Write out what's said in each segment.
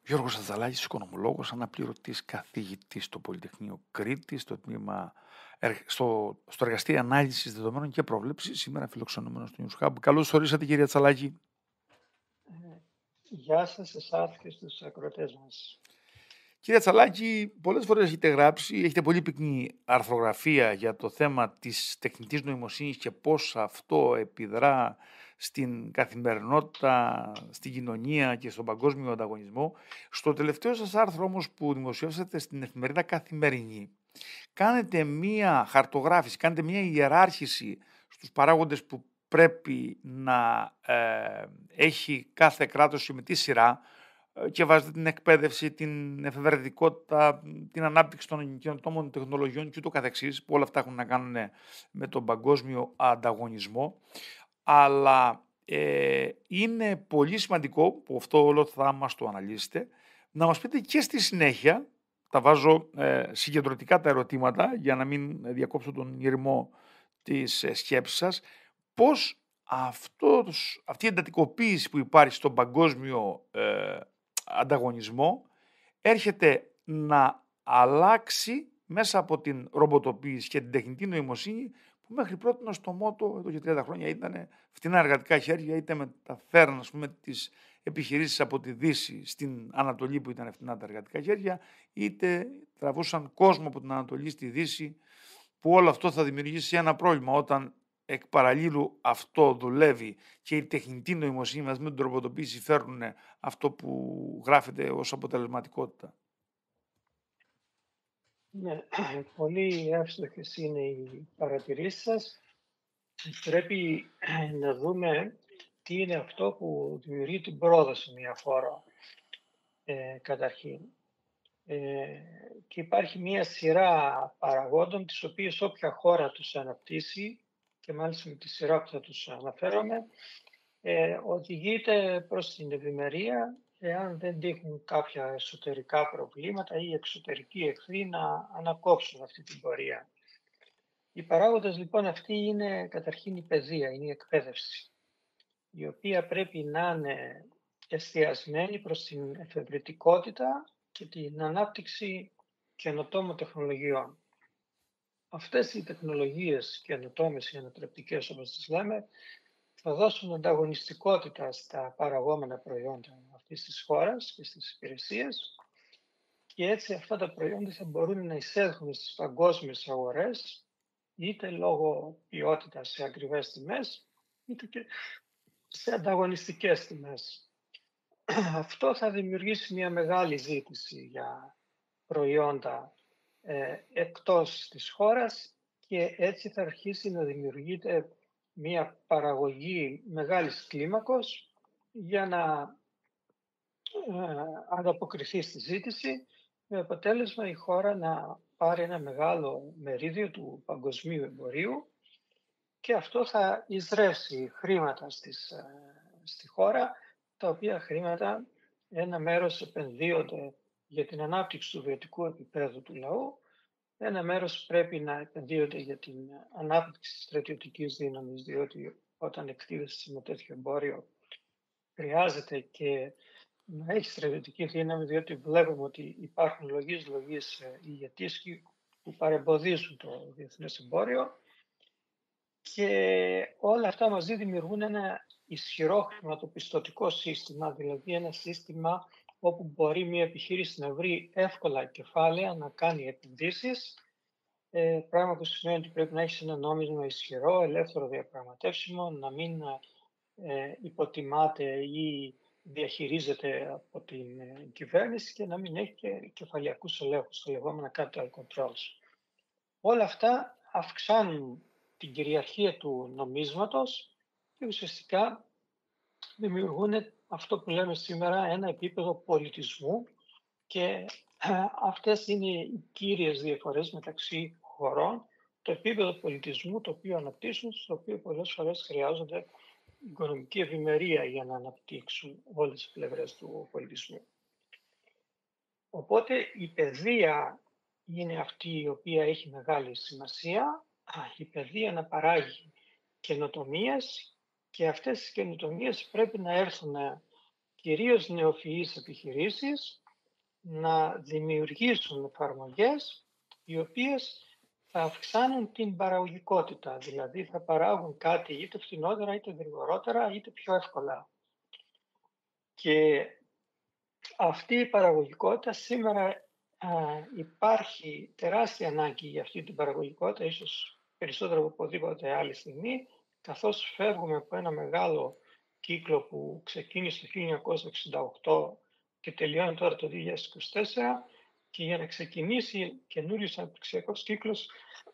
Γιώργος Ατζαλάκης, οικονομολόγος, αναπληρωτής καθηγητής στο Πολυτεχνείο Κρήτης, στο τμήμα στο εργαστήριο ανάλυσης δεδομένων και πρόβλεψης, σήμερα φιλοξενούμενος του News Hub. Καλώς ορίσατε, κύριε Ατζαλάκη. Γεια σας εσάς και στους ακροατές μας. Κύριε Ατζαλάκη, πολλές φορές έχετε γράψει, έχετε πολύ πυκνή αρθρογραφία για το θέμα της τεχνητής νοημοσύνης και πώς αυτό επιδρά στην καθημερινότητα, στην κοινωνία και στον παγκόσμιο ανταγωνισμό. Στο τελευταίο σας άρθρο όμως που δημοσιεύσατε στην εφημερίδα Καθημερινή, κάνετε μία χαρτογράφηση, κάνετε μία ιεράρχηση στους παράγοντες που πρέπει να έχει κάθε κράτος και με τι σειρά, και βάζετε την εκπαίδευση, την εφευρετικότητα, την ανάπτυξη των καινοτόμων τεχνολογιών και ούτω καθεξής, που όλα αυτά έχουν να κάνουν με τον παγκόσμιο ανταγωνισμό. Αλλά είναι πολύ σημαντικό, που αυτό όλο θα μας το αναλύσετε, να μας πείτε και στη συνέχεια, τα βάζω συγκεντρωτικά τα ερωτήματα για να μην διακόψω τον ηρμό της σκέψης σας, πώς αυτή η εντατικοποίηση που υπάρχει στον παγκόσμιο ανταγωνισμό έρχεται να αλλάξει μέσα από την ρομποτοποίηση και την τεχνητή νοημοσύνη, που μέχρι πρώτη στο μότο εδώ και 30 χρόνια ήταν φτηνά εργατικά χέρια, είτε μεταφέραν τις επιχειρήσεις από τη Δύση στην Ανατολή που ήταν φτηνά τα εργατικά χέρια, είτε τραβούσαν κόσμο από την Ανατολή στη Δύση, που όλο αυτό θα δημιουργήσει ένα πρόβλημα όταν εκ παραλλήλου αυτό δουλεύει και η τεχνητή νοημοσύνη μαζί με την τροποτοποίηση φέρνουν αυτό που γράφεται ως αποτελεσματικότητα. Ναι, πολύ εύστοχες είναι οι παρατηρήσεις σας. Πρέπει να δούμε τι είναι αυτό που δημιουργεί την πρόοδο σε μια χώρα, καταρχήν. Και υπάρχει μια σειρά παραγόντων, τις οποίες όποια χώρα τους αναπτύσσει, και μάλιστα με τη σειρά που θα τους αναφέρομαι, οδηγείται προς την ευημερία, εάν δεν δείχνουν κάποια εσωτερικά προβλήματα ή εξωτερικοί εχθροί να ανακόψουν αυτή την πορεία. Οι παράγοντες λοιπόν αυτοί είναι καταρχήν η παιδεία, είναι η εκπαίδευση, η οποία πρέπει να είναι εστιασμένη προς την εφευρετικότητα και την ανάπτυξη καινοτόμων τεχνολογιών. Αυτές οι τεχνολογίες καινοτόμες ή ανατρεπτικές, όπως τις λέμε, θα δώσουν ανταγωνιστικότητα στα παραγόμενα προϊόντα αυτής της χώρας και στις υπηρεσίες, και έτσι αυτά τα προϊόντα θα μπορούν να εισέλθουν στις παγκόσμιες αγορές, είτε λόγω ποιότητας σε ακριβές τιμές, είτε και σε ανταγωνιστικές τιμές. Αυτό θα δημιουργήσει μια μεγάλη ζήτηση για προϊόντα εκτός της χώρας, και έτσι θα αρχίσει να δημιουργείται μια παραγωγή μεγάλης κλίμακος για να ανταποκριθεί στη ζήτηση, με αποτέλεσμα η χώρα να πάρει ένα μεγάλο μερίδιο του παγκοσμίου εμπορίου, και αυτό θα εισρεύσει χρήματα στη χώρα, τα οποία χρήματα ένα μέρος επενδύονται για την ανάπτυξη του βιωτικού επίπεδου του λαού, ένα μέρος πρέπει να επενδύονται για την ανάπτυξη της στρατιωτικής δύναμης, διότι όταν εκτίθεσαι σε ένα τέτοιο εμπόριο χρειάζεται και να έχει στρατιωτική δύναμη, διότι βλέπουμε ότι υπάρχουν λογής ηγετής που παρεμποδίζουν το διεθνές εμπόριο, και όλα αυτά μαζί δημιουργούν ένα ισχυρό χρηματοπιστωτικό σύστημα, δηλαδή ένα σύστημα όπου μπορεί μια επιχείρηση να βρει εύκολα κεφάλαια, να κάνει επενδύσεις, πράγμα που σημαίνει ότι πρέπει να έχει ένα νόμισμα ισχυρό, ελεύθερο διαπραγματεύσιμο, να μην υποτιμάται ή διαχειρίζεται από την κυβέρνηση, και να μην έχει και κεφαλαιακούς ελέγχους, τα λεγόμενα capital controls. Όλα αυτά αυξάνουν την κυριαρχία του νομίσματος και ουσιαστικά δημιουργούν αυτό που λέμε σήμερα ένα επίπεδο πολιτισμού, και αυτές είναι οι κύριες διαφορές μεταξύ χωρών. Το επίπεδο πολιτισμού το οποίο αναπτύσσουν, στο οποίο πολλές φορές χρειάζονται οικονομική ευημερία για να αναπτύξουν όλες τις πλευρές του πολιτισμού. Οπότε η παιδεία είναι αυτή η οποία έχει μεγάλη σημασία, η παιδεία να παράγει καινοτομίες, και αυτές οι καινοτομίες πρέπει να έρθουν κυρίως νεοφυείς επιχειρήσεις να δημιουργήσουν εφαρμογές οι οποίες θα αυξάνουν την παραγωγικότητα, δηλαδή θα παράγουν κάτι είτε φθηνότερα, είτε γρηγορότερα, είτε πιο εύκολα. Και αυτή η παραγωγικότητα σήμερα υπάρχει τεράστια ανάγκη για αυτή την παραγωγικότητα, ίσως περισσότερο από οπουδήποτε άλλη στιγμή, καθώς φεύγουμε από ένα μεγάλο κύκλο που ξεκίνησε το 1968 και τελειώνει τώρα το 2024, και για να ξεκινήσει καινούριος αναπτυξιακός κύκλος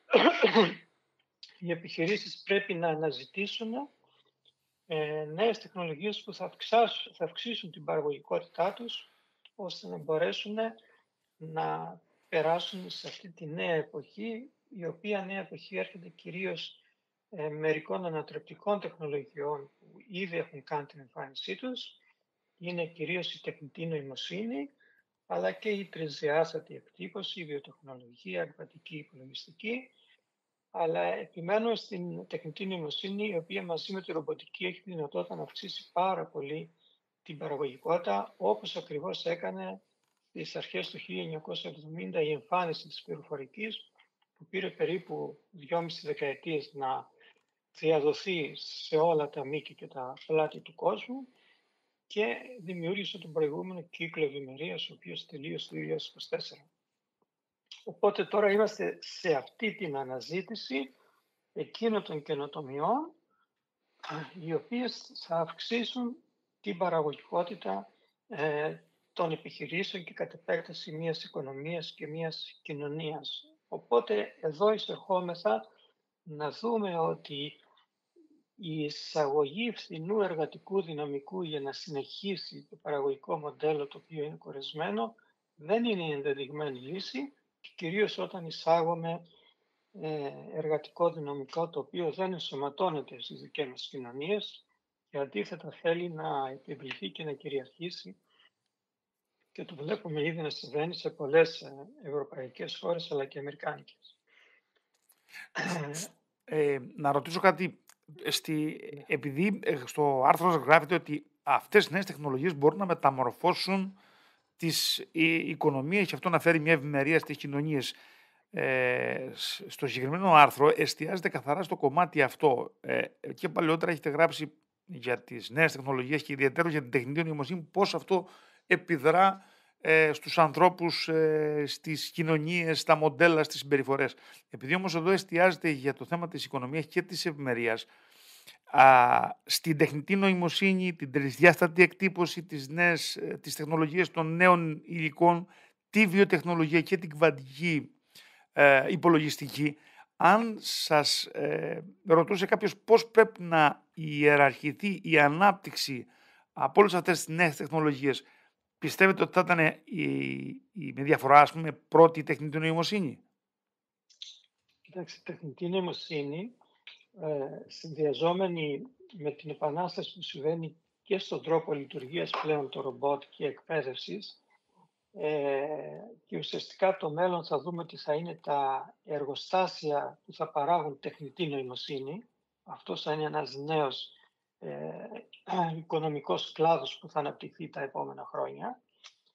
οι επιχειρήσεις πρέπει να αναζητήσουν νέες τεχνολογίες που θα αυξήσουν την παραγωγικότητά τους, ώστε να μπορέσουν να περάσουν σε αυτή τη νέα εποχή, η οποία νέα εποχή έρχεται κυρίως μερικών ανατρεπτικών τεχνολογιών που ήδη έχουν κάνει την εμφάνισή τους. Είναι κυρίως η τεχνητή νοημοσύνη, αλλά και η τρισδιάστατη εκτύπωση, η βιοτεχνολογία, η εργατική υπολογιστική. Αλλά επιμένω στην τεχνητή νοημοσύνη, η οποία μαζί με τη ρομποτική έχει τη δυνατότητα να αυξήσει πάρα πολύ την παραγωγικότητα, όπως ακριβώς έκανε στις αρχές του 1970 η εμφάνιση της πληροφορικής, που πήρε περίπου 2,5 δεκαετίες να διαδοθεί σε όλα τα μήκη και τα πλάτη του κόσμου και δημιούργησε τον προηγούμενο κύκλο ευημερίας, ο οποίος τελείωσε το 2024. Οπότε τώρα είμαστε σε αυτή την αναζήτηση εκείνων των καινοτομιών, οι οποίες θα αυξήσουν την παραγωγικότητα των επιχειρήσεων και κατ' επέκταση μιας οικονομίας και μιας κοινωνίας. Οπότε εδώ εισερχόμεθα να δούμε ότι η εισαγωγή φθηνού εργατικού δυναμικού για να συνεχίσει το παραγωγικό μοντέλο, το οποίο είναι κορεσμένο, δεν είναι η ενδεδειγμένη λύση, και κυρίως όταν εισάγουμε εργατικό δυναμικό το οποίο δεν ενσωματώνεται στις δικές μας κοινωνίες και αντίθετα θέλει να επιβληθεί και να κυριαρχήσει, και το βλέπουμε ήδη να συμβαίνει σε πολλές ευρωπαϊκές χώρες αλλά και αμερικάνικες. Να ρωτήσω κάτι. Επειδή στο άρθρο σας γράφεται ότι αυτές οι νέες τεχνολογίες μπορούν να μεταμορφώσουν τις οικονομίες και αυτό να φέρει μια ευημερία στις κοινωνίες. Στο συγκεκριμένο άρθρο εστιάζεται καθαρά στο κομμάτι αυτό. Και παλαιότερα έχετε γράψει για τις νέες τεχνολογίες και ιδιαίτερα για την τεχνητή νοημοσύνη, πώς αυτό επιδρά στους ανθρώπους, στις κοινωνίες, στα μοντέλα, στις συμπεριφορές. Επειδή όμως εδώ εστιάζεται για το θέμα της οικονομίας και της ευημερίας, στην τεχνητή νοημοσύνη, την τρισδιάστατη εκτύπωση, τις τεχνολογίες των νέων υλικών, τη βιοτεχνολογία και την κβαντική υπολογιστική, αν σας ρωτούσε κάποιος πώς πρέπει να ιεραρχηθεί η ανάπτυξη από όλες αυτές τις νέες τεχνολογίες, πιστεύετε ότι θα ήταν με διαφορά, ας πούμε, πρώτη η τεχνητή νοημοσύνη? Κοιτάξτε, η τεχνητή νοημοσύνη, συνδυαζόμενη με την επανάσταση που συμβαίνει και στον τρόπο λειτουργίας πλέον των ρομπότ και εκπαίδευσης, και ουσιαστικά το μέλλον θα δούμε ότι θα είναι τα εργοστάσια που θα παράγουν τεχνητή νοημοσύνη. Αυτό θα είναι ένας νέος οικονομικός κλάδος που θα αναπτυχθεί τα επόμενα χρόνια.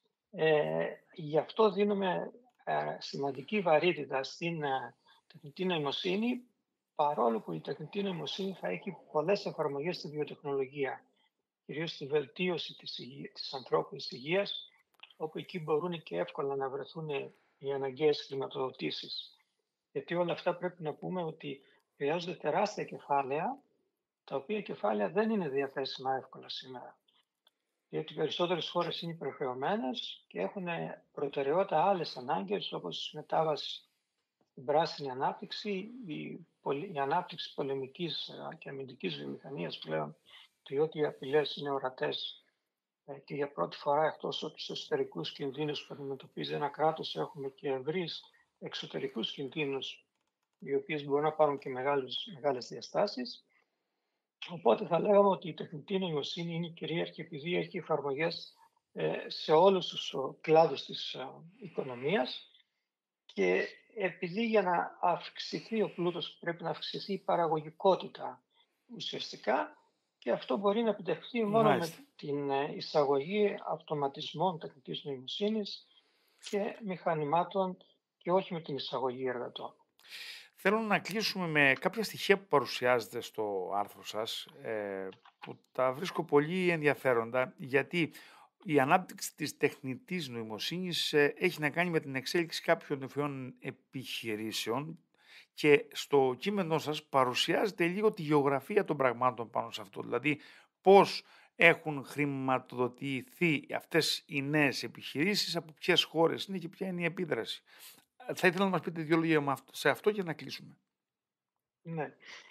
Γι' αυτό δίνουμε σημαντική βαρύτητα στην τεχνητή νοημοσύνη, παρόλο που η τεχνητή νοημοσύνη θα έχει πολλές εφαρμογές στη βιοτεχνολογία, κυρίως στη βελτίωση της ανθρώπινης υγείας, όπου εκεί μπορούν και εύκολα να βρεθούν οι αναγκαίες χρηματοδοτήσεις. Γιατί όλα αυτά πρέπει να πούμε ότι χρειάζονται τεράστια κεφάλαια, τα οποία κεφάλαια δεν είναι διαθέσιμα εύκολα σήμερα. Γιατί οι περισσότερες χώρες είναι υπερχρεωμένες και έχουν προτεραιότητα άλλες ανάγκες, όπως η μετάβαση στην πράσινη ανάπτυξη, η ανάπτυξη πολεμικής και αμυντικής βιομηχανίας πλέον, διότι οι απειλές είναι ορατές. Και για πρώτη φορά, εκτός από τους εσωτερικούς κινδύνους που αντιμετωπίζει ένα κράτος, έχουμε και ευρύς εξωτερικούς κινδύνους, οι οποίες μπορούν να πάρουν και μεγάλες διαστάσεις. Οπότε θα λέγαμε ότι η τεχνητή νοημοσύνη είναι κυρίαρχη επειδή έχει εφαρμογές σε όλους τους κλάδους της οικονομίας, και επειδή για να αυξηθεί ο πλούτος πρέπει να αυξηθεί η παραγωγικότητα ουσιαστικά, και αυτό μπορεί να επιτευχθεί μόνο με Μάλιστα. την εισαγωγή αυτοματισμών τεχνητής νοημοσύνης και μηχανημάτων και όχι με την εισαγωγή εργατών. Θέλω να κλείσουμε με κάποια στοιχεία που παρουσιάζετε στο άρθρο σας, που τα βρίσκω πολύ ενδιαφέροντα, γιατί η ανάπτυξη της τεχνητής νοημοσύνης έχει να κάνει με την εξέλιξη κάποιων ευφυών επιχειρήσεων και στο κείμενό σας παρουσιάζετε λίγο τη γεωγραφία των πραγμάτων πάνω σε αυτό. Δηλαδή πώς έχουν χρηματοδοτηθεί αυτές οι νέες επιχειρήσεις, από ποιες χώρες είναι και ποια είναι η επίδραση. Θα ήθελα να μας πείτε 2 λόγια σε αυτό και να κλείσουμε. Ναι.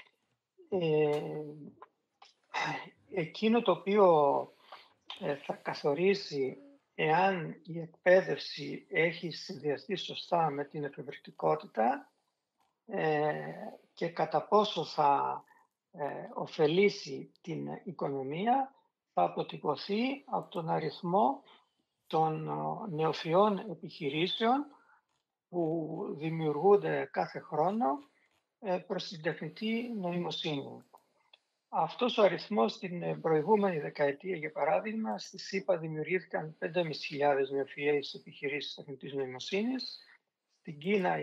Ε, εκείνο το οποίο θα καθορίσει εάν η εκπαίδευση έχει συνδυαστεί σωστά με την εφευρετικότητα και κατά πόσο θα ωφελήσει την οικονομία, θα αποτυπωθεί από τον αριθμό των νεοφυών επιχειρήσεων που δημιουργούνται κάθε χρόνο προς την τεχνητή νοημοσύνη. Αυτός ο αριθμός την προηγούμενη δεκαετία, για παράδειγμα, στη ΣΥΠΑ δημιουργήθηκαν 5.500 νεοφυείς επιχειρήσεις τεχνητής νοημοσύνης, στην Κίνα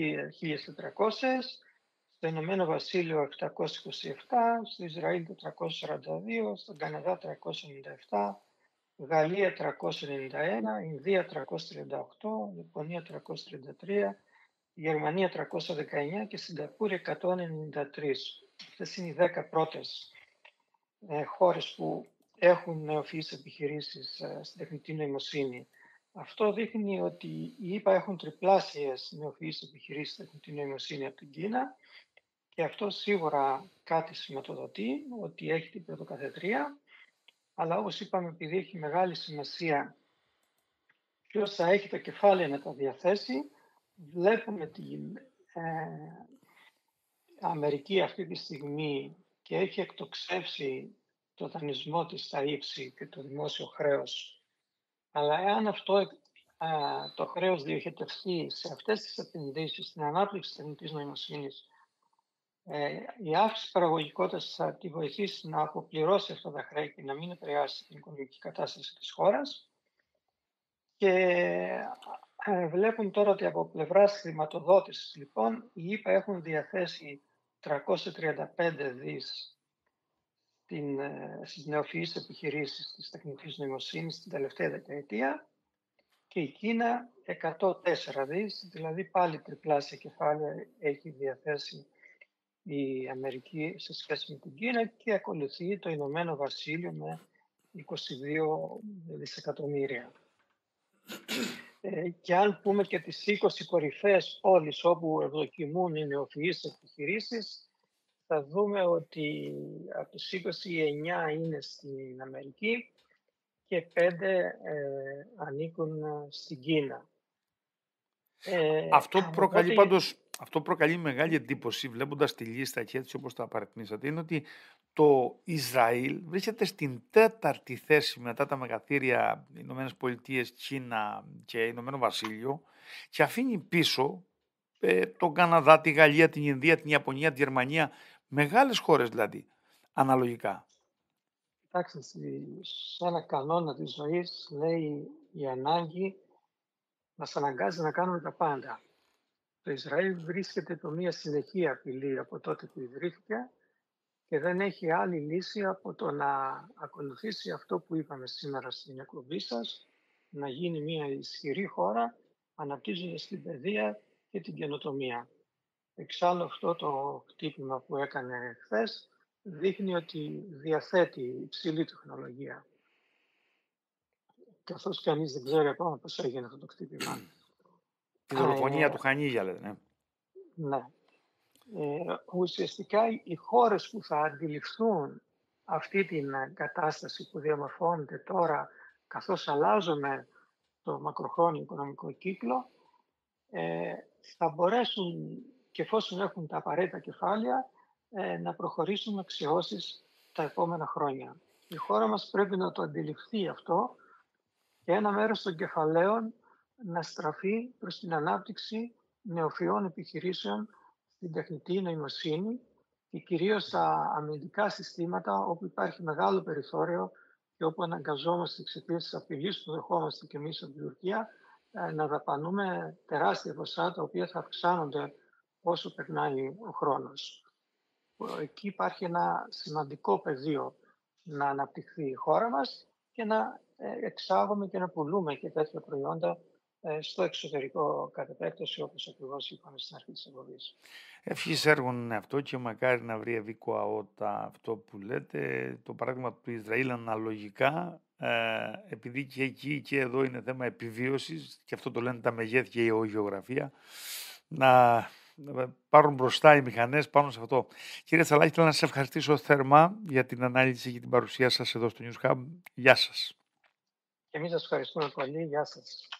1.400, στο Ηνωμένο Βασίλειο 727, στο Ισραήλ 442, στον Καναδά 397, Γαλλία 391, Ινδία 338, Ιαπωνία 333, Γερμανία 319 και Σιγκαπούρη 193. Αυτές είναι οι 10 πρώτες χώρες που έχουν νεοφυείς επιχειρήσεις στην τεχνητή νοημοσύνη. Αυτό δείχνει ότι οι ΗΠΑ έχουν τριπλάσιες νεοφυείς επιχειρήσεις στην τεχνητή νοημοσύνη από την Κίνα και αυτό σίγουρα κάτι σηματοδοτεί, ότι έχει την πρωτοκαθεδρία, αλλά όπως είπαμε, επειδή έχει μεγάλη σημασία ποιος θα έχει τα κεφάλαια να τα διαθέσει, βλέπουμε την Αμερική αυτή τη στιγμή και έχει εκτοξεύσει το δανεισμό της στα ύψη και το δημόσιο χρέος. Αλλά εάν αυτό το χρέος διοχετευτεί σε αυτές τις επενδύσεις, στην ανάπτυξη της τεχνητής νοημοσύνης, η αύξηση παραγωγικότητας θα τη βοηθήσει να αποπληρώσει αυτά τα χρέη και να μην επηρεάσει την οικονομική κατάσταση της χώρας. Και βλέπουν τώρα ότι από πλευράς χρηματοδότησης, λοιπόν, οι ΗΠΑ έχουν διαθέσει 335 δις στις νεοφυείς επιχειρήσεις της τεχνητής νοημοσύνης την τελευταία δεκαετία και η Κίνα 104 δις, δηλαδή πάλι τριπλάσια κεφάλαια έχει διαθέσει η Αμερική σε σχέση με την Κίνα και ακολουθεί το Ηνωμένο Βασίλειο με 22 δισεκατομμύρια. Και αν πούμε και τις 20 κορυφαίες πόλεις όπου ευδοκιμούν οι νεοφυείς επιχειρήσεις, θα δούμε ότι από τις 20 οι 9 είναι στην Αμερική και 5 ανήκουν στην Κίνα. Οπότε, αυτό προκαλεί μεγάλη εντύπωση βλέποντας τη λίστα και έτσι όπως τα απαριθμίσατε, είναι ότι το Ισραήλ βρίσκεται στην 4η θέση μετά τα μεγαθύρια Ηνωμένες Πολιτείες, Κίνα και Ηνωμένο Βασίλειο και αφήνει πίσω τον Καναδά, τη Γαλλία, την Ινδία, την Ιαπωνία, τη Γερμανία, μεγάλες χώρες δηλαδή, αναλογικά. Κοιτάξτε, σε ένα κανόνα της ζωής λέει η ανάγκη μας αναγκάζει να κάνουμε τα πάντα. Το Ισραήλ βρίσκεται το μία συνεχή απειλή από τότε που ιδρύθηκε και δεν έχει άλλη λύση από το να ακολουθήσει αυτό που είπαμε σήμερα στην εκπομπή σας, να γίνει μια ισχυρή χώρα αναπτύσσοντας την παιδεία και την καινοτομία. Εξάλλου αυτό το χτύπημα που έκανε χθες δείχνει ότι διαθέτει υψηλή τεχνολογία. Καθώς και εμείς δεν ξέρει ακόμα πώς έγινε αυτό το χτύπημα. Τη δολοφονία του Χανίγια λέτε, ναι. Ναι. Ουσιαστικά οι χώρες που θα αντιληφθούν αυτή την κατάσταση που διαμορφώνεται τώρα, καθώς αλλάζουμε το μακροχρόνιο οικονομικό κύκλο, θα μπορέσουν και εφόσον έχουν τα απαραίτητα κεφάλαια να προχωρήσουν με αξιώσεις τα επόμενα χρόνια. Η χώρα μας πρέπει να το αντιληφθεί αυτό και ένα μέρος των κεφαλαίων να στραφεί προς την ανάπτυξη νεοφυών επιχειρήσεων στην τεχνητή νοημοσύνη και κυρίως στα αμυντικά συστήματα όπου υπάρχει μεγάλο περιθώριο και όπου αναγκαζόμαστε εξαιτίας της απειλής που δεχόμαστε και εμείς από την Τουρκία να δαπανούμε τεράστια ποσά τα οποία θα αυξάνονται όσο περνάει ο χρόνος. Εκεί υπάρχει ένα σημαντικό πεδίο να αναπτυχθεί η χώρα μας και να εξάγουμε και να πουλούμε και τέτοια προϊόντα στο εξωτερικό κατ' επέκταση, όπως ακριβώς είπαμε στην αρχή της εκπομπής. Ευχής έργων είναι αυτό και μακάρι να βρει ευήκο αότα αυτό που λέτε. Το παράδειγμα του Ισραήλ αναλογικά, επειδή και εκεί και εδώ είναι θέμα επιβίωσης, και αυτό το λένε τα μεγέθη και η γεωγραφία, να πάρουν μπροστά οι μηχανές πάνω σε αυτό. Κύριε Τσαλάκη, θέλω να σας ευχαριστήσω θερμά για την ανάλυση και την παρουσία σας εδώ στο News Hub. Γεια σας. Και εμείς σας ευχαριστούμε πολύ. Γεια σας.